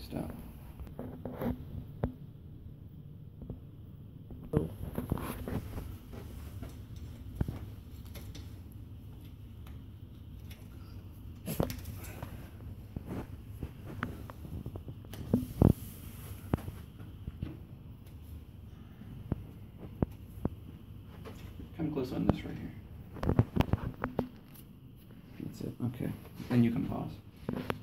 Stop. Come close on this right here. That's it. Okay. Then you can pause.